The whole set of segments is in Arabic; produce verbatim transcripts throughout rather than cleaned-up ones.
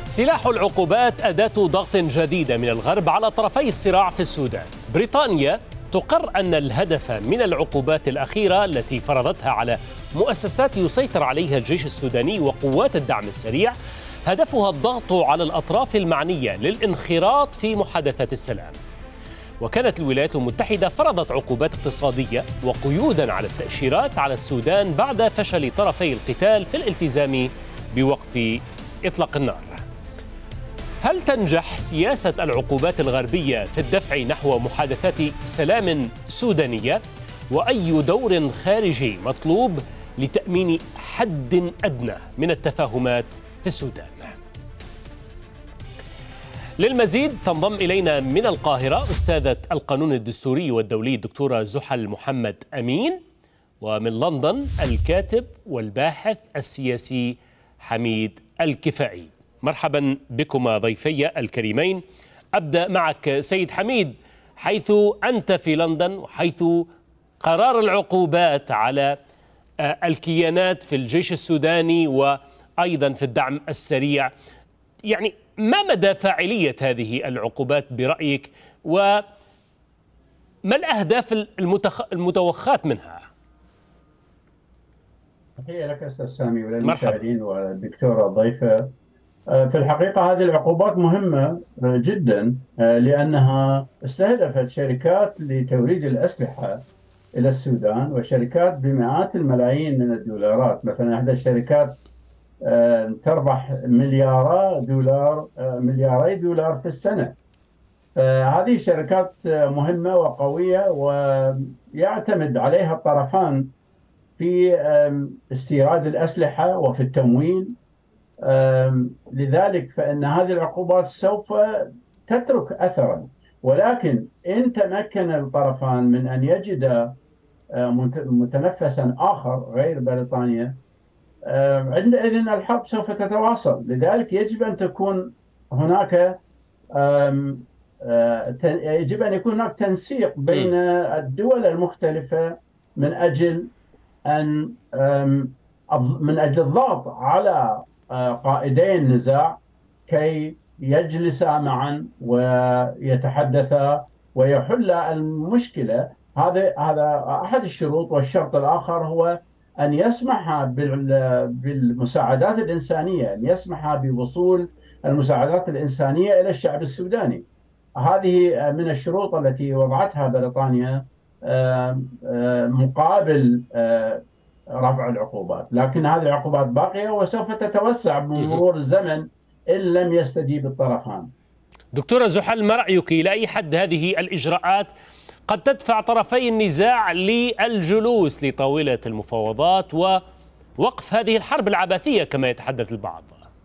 سلاح العقوبات أداة ضغط جديدة من الغرب على طرفي الصراع في السودان. بريطانيا تقر أن الهدف من العقوبات الأخيرة التي فرضتها على مؤسسات يسيطر عليها الجيش السوداني وقوات الدعم السريع هدفها الضغط على الأطراف المعنية للانخراط في محادثات السلام. وكانت الولايات المتحدة فرضت عقوبات اقتصادية وقيودا على التأشيرات على السودان بعد فشل طرفي القتال في الالتزام بوقف إطلاق النار. هل تنجح سياسة العقوبات الغربية في الدفع نحو محادثات سلام سودانية؟ وأي دور خارجي مطلوب لتأمين حد أدنى من التفاهمات في السودان؟ للمزيد تنضم إلينا من القاهرة أستاذة القانون الدستوري والدولي الدكتورة زحل محمد أمين، ومن لندن الكاتب والباحث السياسي حميد الكفائي. مرحبا بكما ضيفي الكريمين. أبدأ معك سيد حميد، حيث أنت في لندن وحيث قرار العقوبات على الكيانات في الجيش السوداني وأيضا في الدعم السريع، يعني ما مدى فاعلية هذه العقوبات برأيك وما الأهداف المتخ... المتوخاة منها؟ تحية لك أستاذ سامي وللمشاهدين والدكتورة الضيفة. في الحقيقة هذه العقوبات مهمة جدا لأنها استهدفت شركات لتوريد الأسلحة إلى السودان، وشركات بمئات الملايين من الدولارات. مثلا إحدى الشركات تربح مليارا دولار ملياري دولار في السنة. فهذه شركات مهمة وقوية ويعتمد عليها الطرفان في استيراد الأسلحة وفي التموين. لذلك فإن هذه العقوبات سوف تترك أثرا، ولكن إن تمكن الطرفان من أن يجد متنفسا آخر غير بريطانيا، عندئذ الحرب سوف تتواصل. لذلك يجب أن تكون هناك يجب أن يكون هناك تنسيق بين الدول المختلفة من أجل أن من أجل الضغط على قائدي النزاع كي يجلسا معا ويتحدثا ويحل المشكلة. هذا هذا أحد الشروط، والشرط الآخر هو أن يسمح بالمساعدات الإنسانية، أن يسمح بوصول المساعدات الإنسانية إلى الشعب السوداني. هذه من الشروط التي وضعتها بريطانيا مقابل رفع العقوبات، لكن هذه العقوبات باقية وسوف تتوسع بمرور الزمن إن لم يستجيب الطرفان. دكتورة زحل، ما رأيك؟ إلى أي حد هذه الإجراءات قد تدفع طرفي النزاع للجلوس لطاولة المفاوضات ووقف هذه الحرب العبثية كما يتحدث البعض؟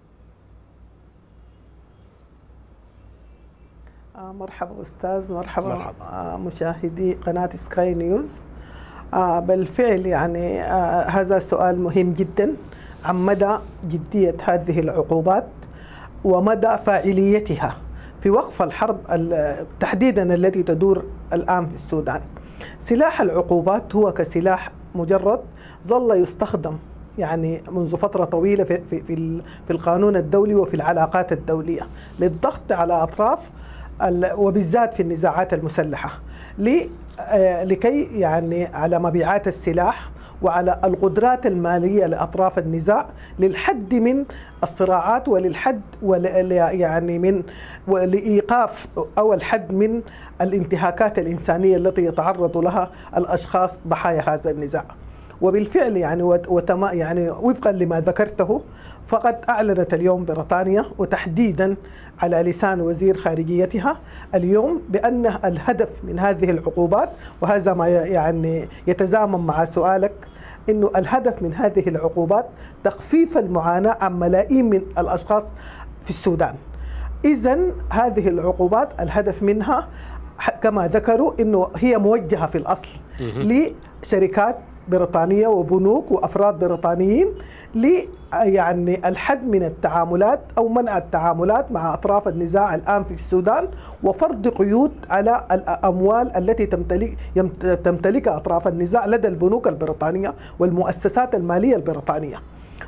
مرحبا أستاذ، مرحبا, مرحبا. مشاهدي قناة سكاي نيوز. بالفعل يعني هذا سؤال مهم جدا عن مدى جدية هذه العقوبات ومدى فاعليتها في وقف الحرب تحديدا التي تدور الآن في السودان. سلاح العقوبات هو كسلاح مجرد ظل يستخدم يعني منذ فترة طويلة في في في, في القانون الدولي وفي العلاقات الدولية للضغط على أطراف وبالذات في النزاعات المسلحة لكي يعني على مبيعات السلاح وعلى القدرات المالية لأطراف النزاع للحد من الصراعات وللحد يعني من ولإيقاف أو الحد من الانتهاكات الإنسانية التي يتعرض لها الأشخاص ضحايا هذا النزاع. وبالفعل يعني وتما يعني وفقا لما ذكرته، فقد أعلنت اليوم بريطانيا وتحديدا على لسان وزير خارجيتها اليوم بأن الهدف من هذه العقوبات، وهذا ما يعني يتزامن مع سؤالك، إنه الهدف من هذه العقوبات تخفيف المعاناة عن ملايين من الأشخاص في السودان. إذن هذه العقوبات الهدف منها كما ذكروا إنه هي موجهة في الأصل لشركات بريطانية وبنوك وأفراد بريطانيين ل يعني الحد من التعاملات أو منع التعاملات مع أطراف النزاع الآن في السودان، وفرض قيود على الأموال التي تمتلك تمتلكها أطراف النزاع لدى البنوك البريطانية والمؤسسات المالية البريطانية.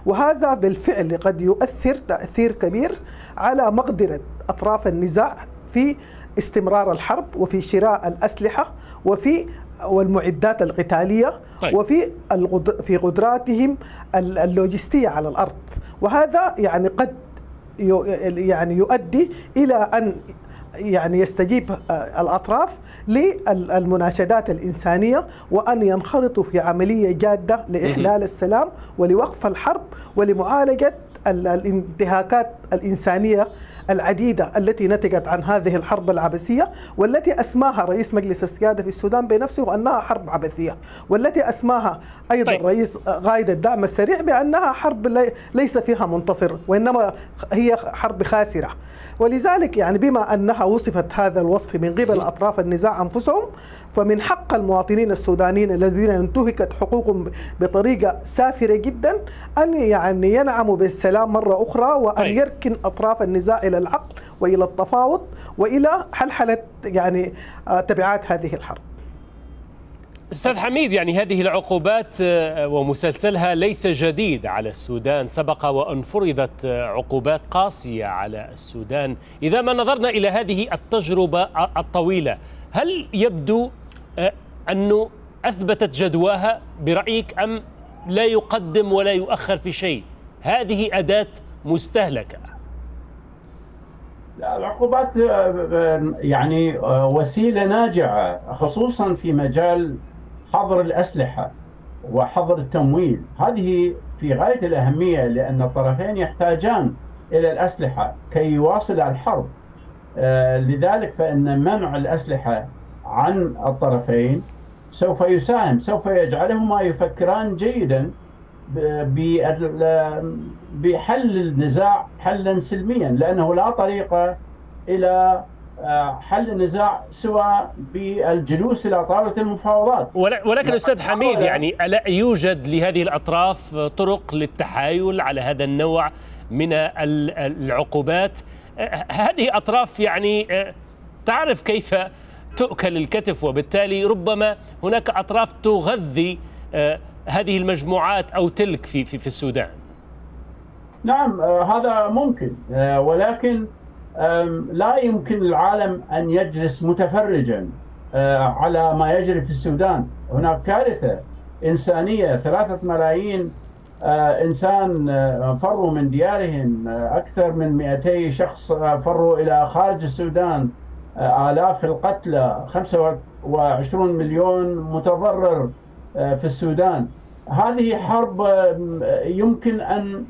وهذا بالفعل قد يؤثر تأثير كبير على مقدرة أطراف النزاع في استمرار الحرب وفي شراء الأسلحة وفي والمعدات القتالية. طيب. وفي في قدراتهم اللوجستية على الأرض، وهذا يعني قد يعني يؤدي إلى أن يعني يستجيب الأطراف للمناشدات الإنسانية وأن ينخرطوا في عملية جادة لإحلال السلام ولوقف الحرب ولمعالجة الانتهاكات الإنسانية العديدة التي نتجت عن هذه الحرب العبثية، والتي أسماها رئيس مجلس السيادة في السودان بنفسه أنها حرب عبثية، والتي أسماها أيضا طيب. رئيس قائد الدعم السريع بأنها حرب ليس فيها منتصر وإنما هي حرب خاسرة. ولذلك يعني بما أنها وصفت هذا الوصف من قبل أطراف النزاع أنفسهم، فمن حق المواطنين السودانيين الذين انتهكت حقوقهم بطريقة سافرة جدا أن يعني ينعموا بالسلام مرة أخرى، وأن طيب. يركن أطراف النزاع إلى العقل وإلى التفاوض وإلى حلحلة يعني تبعات هذه الحرب. أستاذ حميد، يعني هذه العقوبات ومسلسلها ليس جديد على السودان، سبق وأن فرضت عقوبات قاسية على السودان. إذا ما نظرنا إلى هذه التجربة الطويلة، هل يبدو أنه أثبتت جدواها برأيك أم لا يقدم ولا يؤخر في شيء؟ هذه أداة مستهلكة. العقوبات يعني وسيلة ناجعة، خصوصا في مجال حظر الأسلحة وحظر التمويل. هذه في غاية الأهمية، لأن الطرفين يحتاجان إلى الأسلحة كي يواصل الحرب. لذلك فإن منع الأسلحة عن الطرفين سوف يساهم، سوف يجعلهما يفكران جيدا بحل النزاع حلا سلميا، لأنه لا طريقة إلى حل النزاع سوى بالجلوس إلى طاولة المفاوضات. ولكن أستاذ حميد، يعني ألا يوجد لهذه الأطراف طرق للتحايل على هذا النوع من العقوبات؟ هذه أطراف يعني تعرف كيف تؤكل الكتف، وبالتالي ربما هناك أطراف تغذي هذه المجموعات أو تلك في في في السودان. نعم هذا ممكن، ولكن لا يمكن العالم أن يجلس متفرجا على ما يجري في السودان. هناك كارثة إنسانية، ثلاثة ملايين إنسان فروا من ديارهم، أكثر من مئتي شخص فروا إلى خارج السودان، آلاف القتلى، خمسة وعشرين مليون متضرر في السودان. هذه حرب يمكن أن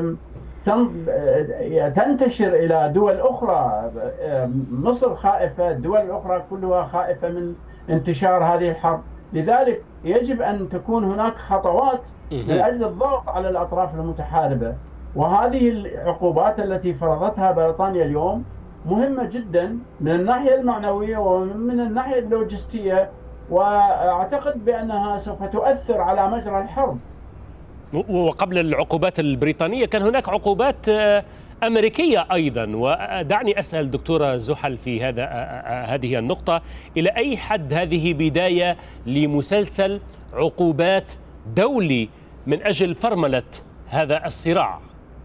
تنتشر إلى دول أخرى. مصر خائفة، الدول الأخرى كلها خائفة من انتشار هذه الحرب. لذلك يجب أن تكون هناك خطوات من أجل الضغط على الأطراف المتحاربة، وهذه العقوبات التي فرضتها بريطانيا اليوم مهمة جدا من الناحية المعنوية ومن الناحية اللوجستية، وأعتقد بأنها سوف تؤثر على مجرى الحرب. وقبل العقوبات البريطانية كان هناك عقوبات أمريكية أيضا، ودعني أسأل دكتورة زحل في هذا هذه النقطة، إلى أي حد هذه بداية لمسلسل عقوبات دولي من أجل فرملة هذا الصراع؟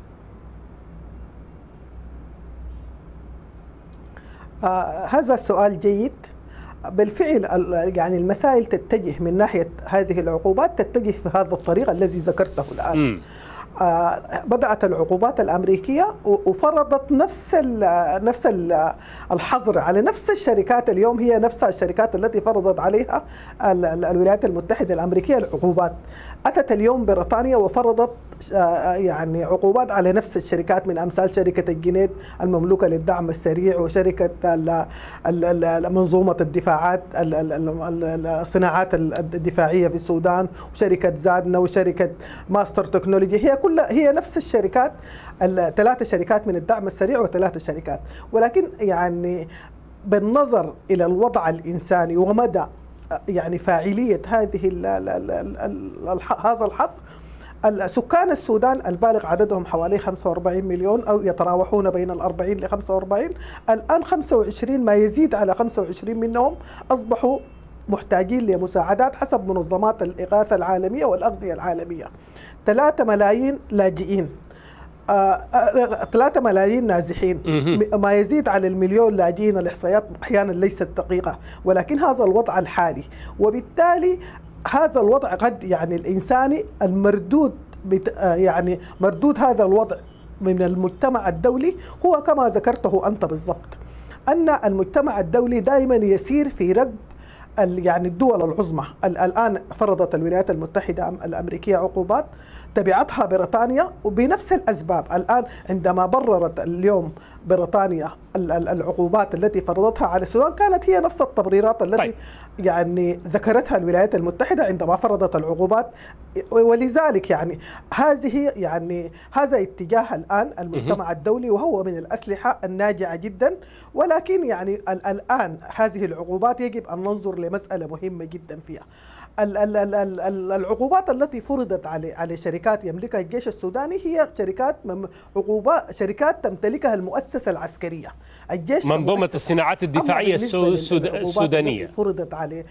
آه هذا السؤال جيد. بالفعل يعني المسائل تتجه من ناحية هذه العقوبات، تتجه في هذا الطريق الذي ذكرته الآن. م. آه بدأت العقوبات الأمريكية وفرضت نفس ال نفس ال الحظر على نفس الشركات. اليوم هي نفس الشركات التي فرضت عليها ال ال الولايات المتحدة الأمريكية العقوبات. أتت اليوم بريطانيا وفرضت آه يعني عقوبات على نفس الشركات، من أمثال شركة الجنيد المملوكة للدعم السريع، وشركة ال ال منظومة الدفاعات الصناعات الدفاعية في السودان، وشركة زادنا، وشركة ماستر تكنولوجي. هي كلها هي نفس الشركات، الثلاث شركات من الدعم السريع وثلاث شركات. ولكن يعني بالنظر إلى الوضع الإنساني ومدى يعني فاعلية هذه ال ال ال هذا الحظر، سكان السودان البالغ عددهم حوالي خمسة وأربعين مليون أو يتراوحون بين الأربعين لخمسة وأربعين، الآن خمسة وعشرين ما يزيد على خمسة وعشرين منهم أصبحوا محتاجين لمساعدات حسب منظمات الإغاثة العالمية والأغذية العالمية. ثلاثة ملايين لاجئين، ثلاثة ملايين نازحين، ما يزيد على المليون لاجئين. الإحصائيات أحيانا ليست دقيقة، ولكن هذا الوضع الحالي. وبالتالي هذا الوضع قد يعني الإنساني المردود يعني مردود هذا الوضع من المجتمع الدولي هو كما ذكرته أنت بالضبط، أن المجتمع الدولي دائما يسير في ركب يعني الدول العظمى. الآن فرضت الولايات المتحدة الأمريكية عقوبات، تبعتها بريطانيا وبنفس الأسباب. الآن عندما بررت اليوم بريطانيا العقوبات التي فرضتها على السودان كانت هي نفس التبريرات التي طيب. يعني ذكرتها الولايات المتحدة عندما فرضت العقوبات. ولذلك يعني هذه يعني هذا اتجاه الآن المجتمع الدولي، وهو من الأسلحة الناجعة جدا. ولكن يعني الآن هذه العقوبات يجب أن ننظر لمسألة مهمة جدا فيها. العقوبات التي فرضت على على شركات يملكها الجيش السوداني هي شركات عقوبات شركات تمتلكها المؤسسة العسكرية. الجيش منظومة الصناعات الدفاعية السودانية فرضت عليه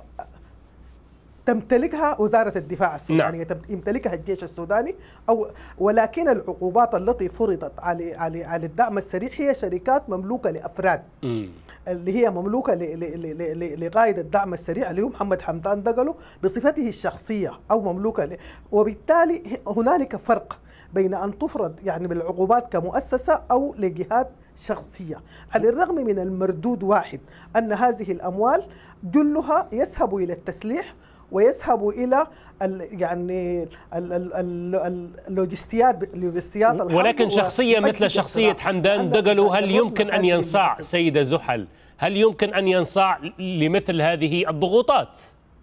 تمتلكها وزارة الدفاع السودانية، نعم. يمتلكها الجيش السوداني أو ولكن العقوبات التي فرضت على على على الدعم السريع هي شركات مملوكة لأفراد، م. اللي هي مملوكة لقائد الدعم السريع اللي هو محمد حمدان دقلو بصفته الشخصية أو مملوكة ل... وبالتالي هنالك فرق بين أن تفرض يعني بالعقوبات كمؤسسة أو لجهات شخصية، على الرغم من المردود واحد أن هذه الأموال جلها يذهب إلى التسليح ويذهب الى ال يعني اللوجستيات اللوجستيات ولكن شخصيه مثل شخصيه حمدان دقلو هل يمكن ان ينصاع سيده زحل؟ هل يمكن ان ينصاع لمثل هذه الضغوطات؟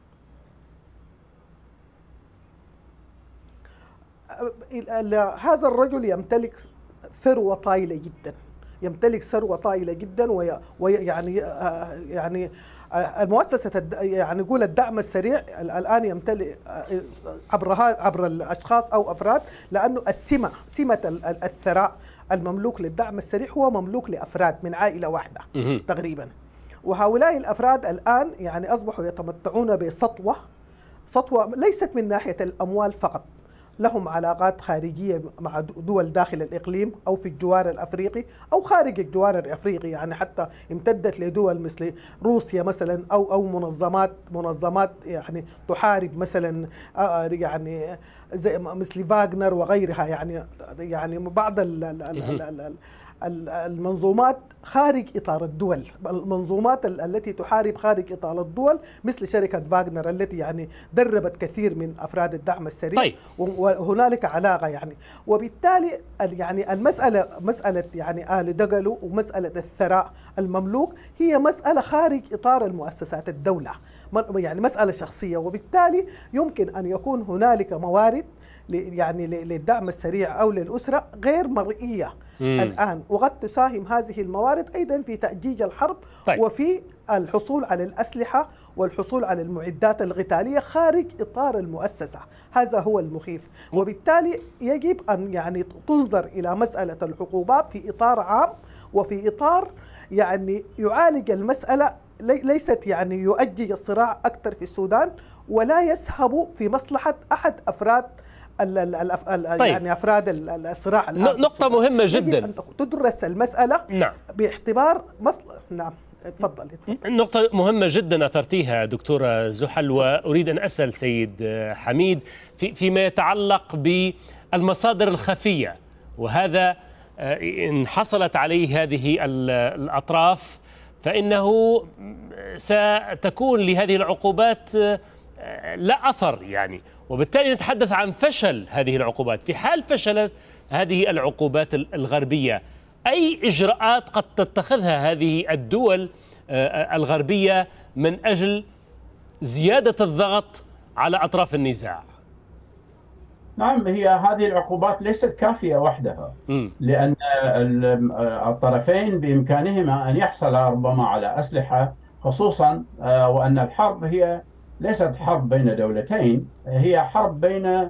هذا الرجل يمتلك ثروه طائله جدا، يمتلك ثروه طائله جدا ويعني يعني المؤسسة يعني نقول الدعم السريع الآن يمتلئ عبر عبر الأشخاص أو أفراد، لأنه السمة سمة الثراء المملوك للدعم السريع هو مملوك لأفراد من عائلة واحدة تقريبا. وهؤلاء الأفراد الآن يعني أصبحوا يتمتعون بسطوة سطوة ليست من ناحية الأموال فقط، لهم علاقات خارجية مع دول داخل الإقليم أو في الجوار الأفريقي أو خارج الجوار الأفريقي، يعني حتى امتدت لدول مثل روسيا مثلا أو أو منظمات منظمات يعني تحارب مثلا يعني زي مثل فاغنر وغيرها، يعني يعني بعض ال ال ال ال المنظومات خارج إطار الدول، المنظومات التي تحارب خارج إطار الدول مثل شركة فاغنر التي يعني دربت كثير من أفراد الدعم السريع. طيب. وهنالك علاقة يعني، وبالتالي يعني المسألة مسألة يعني آل دقلو ومسألة الثراء المملوك هي مسألة خارج إطار المؤسسات الدولة، يعني مسألة شخصية، وبالتالي يمكن أن يكون هنالك موارد يعني للدعم السريع أو للأسرة غير مرئية مم. الآن، وقد تساهم هذه الموارد أيضا في تأجيج الحرب. طيب. وفي الحصول على الأسلحة والحصول على المعدات القتالية خارج إطار المؤسسة، هذا هو المخيف. وبالتالي يجب أن يعني تنظر إلى مسألة العقوبات في إطار عام وفي إطار يعني يعالج المسألة، ليست يعني يؤجج الصراع أكثر في السودان ولا يسهب في مصلحة أحد أفراد ال ال ال طيب. يعني أفراد الصراع. نقطة مهمة جدا، يجب أن تدرس المسألة نعم. باعتبار مصلحة. نعم تفضل. نقطة مهمة جدا أثرتيها دكتورة زحل، وأريد أن أسأل سيد حميد في فيما يتعلق بالمصادر الخفية، وهذا إن حصلت عليه هذه الأطراف فإنه ستكون لهذه العقوبات لا أثر يعني، وبالتالي نتحدث عن فشل هذه العقوبات. في حال فشلت هذه العقوبات الغربية، أي إجراءات قد تتخذها هذه الدول الغربية من أجل زيادة الضغط على أطراف النزاع؟ نعم، هي هذه العقوبات ليست كافية وحدها، م. لأن الطرفين بإمكانهما أن يحصلا ربما على أسلحة، خصوصا وأن الحرب هي ليست حرب بين دولتين، هي حرب بين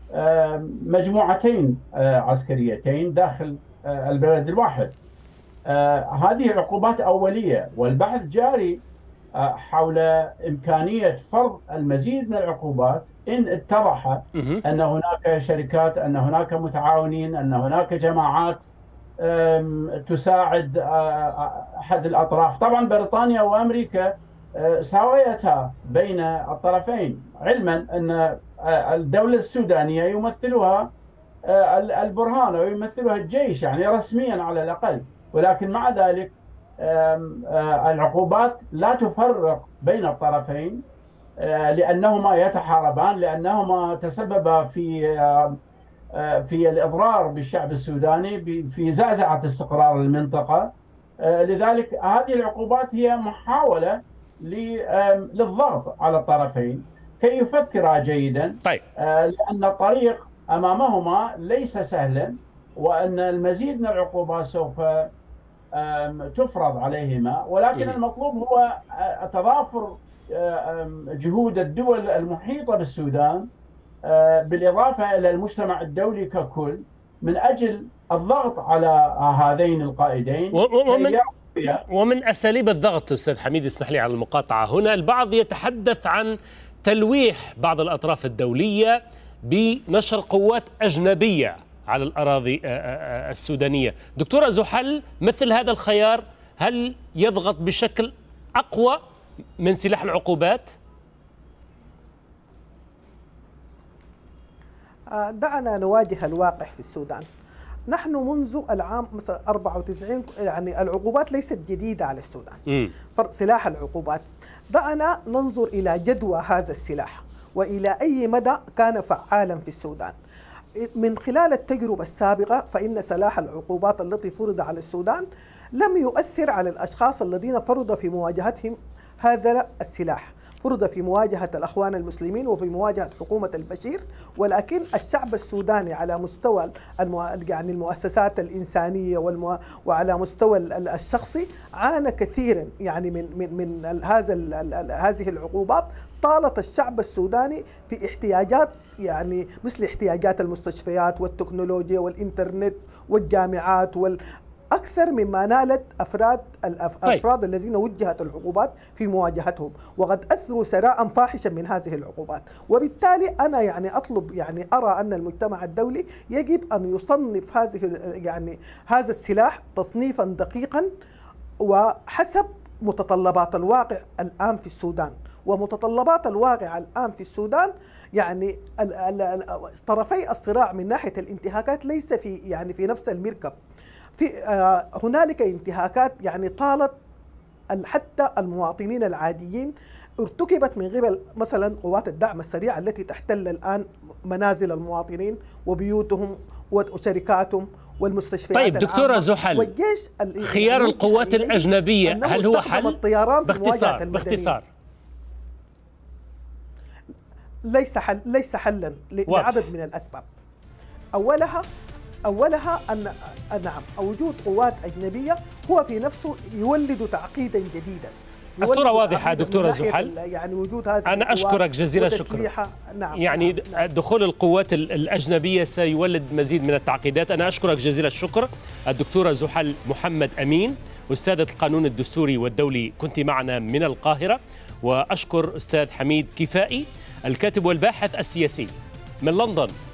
مجموعتين عسكريتين داخل البلد الواحد. هذه العقوبات أولية والبحث جاري حول إمكانية فرض المزيد من العقوبات إن اتضح أن هناك شركات، أن هناك متعاونين، أن هناك جماعات تساعد أحد الأطراف. طبعا بريطانيا وأمريكا ساويتها بين الطرفين، علما أن الدولة السودانية يمثلها البرهان ويمثلها الجيش، يعني رسميا على الأقل، ولكن مع ذلك العقوبات لا تفرق بين الطرفين لأنهما يتحاربان، لأنهما تسببا في في الإضرار بالشعب السوداني، في زعزعة استقرار المنطقة. لذلك هذه العقوبات هي محاولة للضغط على الطرفين كي يفكرا جيدا. طيب. لأن الطريق أمامهما ليس سهلا، وأن المزيد من العقوبات سوف تفرض عليهما، ولكن المطلوب هو تضافر جهود الدول المحيطة بالسودان بالإضافة إلى المجتمع الدولي ككل من أجل الضغط على هذين القائدين. ومن, ومن أساليب الضغط أستاذ حميد، اسمح لي على المقاطعة هنا، البعض يتحدث عن تلويح بعض الأطراف الدولية بنشر قوات أجنبية على الأراضي السودانية. دكتورة زحل، مثل هذا الخيار هل يضغط بشكل أقوى من سلاح العقوبات؟ دعنا نواجه الواقع في السودان. نحن منذ العام مثلا أربعة وتسعين يعني العقوبات ليست جديدة على السودان. م. سلاح العقوبات، دعنا ننظر إلى جدوى هذا السلاح وإلى أي مدى كان فعالا في السودان. من خلال التجربة السابقة فإن سلاح العقوبات التي فرض على السودان لم يؤثر على الأشخاص الذين فرض في مواجهتهم هذا السلاح، فرض في مواجهة الأخوان المسلمين وفي مواجهة حكومة البشير، ولكن الشعب السوداني على مستوى المو... يعني المؤسسات الإنسانية والمو... وعلى مستوى الشخصي عانى كثيرا يعني من من من هذا ال... هذه العقوبات. طالت الشعب السوداني في احتياجات يعني مثل احتياجات المستشفيات والتكنولوجيا والإنترنت والجامعات وال أكثر مما نالت أفراد الأفراد طيب. الذين وجهت العقوبات في مواجهتهم، وقد أثروا ثراء فاحشا من هذه العقوبات. وبالتالي أنا يعني أطلب يعني أرى أن المجتمع الدولي يجب أن يصنف هذه يعني هذا السلاح تصنيفا دقيقا وحسب متطلبات الواقع الآن في السودان. ومتطلبات الواقع الآن في السودان يعني طرفي الصراع من ناحية الانتهاكات ليس في يعني في نفس المركب. في آه هنالك انتهاكات يعني طالت حتى المواطنين العاديين ارتكبت من قبل مثلا قوات الدعم السريع التي تحتل الآن منازل المواطنين وبيوتهم وشركاتهم والمستشفيات. طيب دكتورة زحل، والجيش خيار القوات الأجنبية هل هو حل؟ الطيران باختصار باختصار ليس حل ليس حلا لعدد من الأسباب. أولها أولها أن نعم وجود قوات أجنبية هو في نفسه يولد تعقيدا جديدا. الصورة واضحة دكتورة زحل، يعني وجود هذه أنا أشكرك جزيل الشكر. نعم يعني نعم نعم. دخول القوات الأجنبية سيولد مزيد من التعقيدات. أنا أشكرك جزيل الشكر الدكتورة زحل محمد أمين، أستاذة القانون الدستوري والدولي، كنت معنا من القاهرة. وأشكر أستاذ حميد كفائي الكاتب والباحث السياسي من لندن.